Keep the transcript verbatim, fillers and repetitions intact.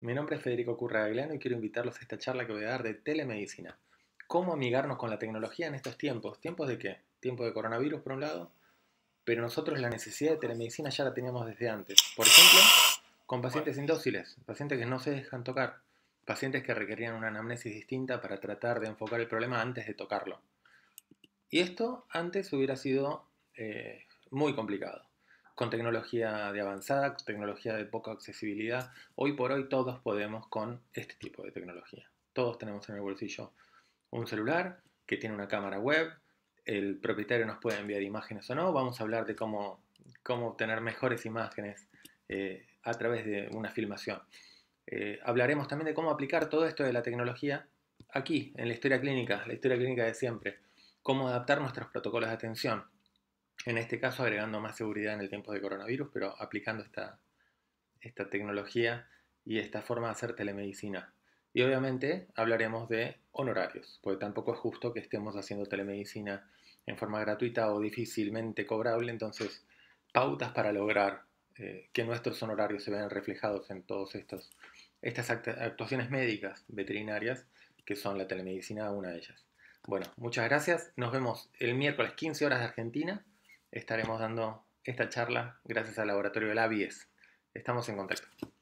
Mi nombre es Federico Curra-Agliano y quiero invitarlos a esta charla que voy a dar de telemedicina. ¿Cómo amigarnos con la tecnología en estos tiempos? ¿Tiempos de qué? Tiempo de coronavirus por un lado, pero nosotros la necesidad de telemedicina ya la teníamos desde antes. Por ejemplo, con pacientes indóciles, pacientes que no se dejan tocar, pacientes que requerían una anamnesis distinta para tratar de enfocar el problema antes de tocarlo. Y esto antes hubiera sido eh, muy complicado. Con tecnología de avanzada, con tecnología de poca accesibilidad, hoy por hoy todos podemos con este tipo de tecnología. Todos tenemos en el bolsillo un celular que tiene una cámara web, el propietario nos puede enviar imágenes o no, vamos a hablar de cómo, cómo obtener mejores imágenes eh, a través de una filmación. Eh, hablaremos también de cómo aplicar todo esto de la tecnología aquí, en la historia clínica, la historia clínica de siempre, cómo adaptar nuestros protocolos de atención, en este caso agregando más seguridad en el tiempo de coronavirus, pero aplicando esta, esta tecnología y esta forma de hacer telemedicina. Y obviamente hablaremos de honorarios, porque tampoco es justo que estemos haciendo telemedicina en forma gratuita o difícilmente cobrable, entonces pautas para lograr eh, que nuestros honorarios se vean reflejados en todas estas actuaciones médicas veterinarias, que son la telemedicina una de ellas. Bueno, muchas gracias, nos vemos el miércoles quince horas de Argentina, estaremos dando esta charla gracias al laboratorio de la ABIES. Estamos en contacto.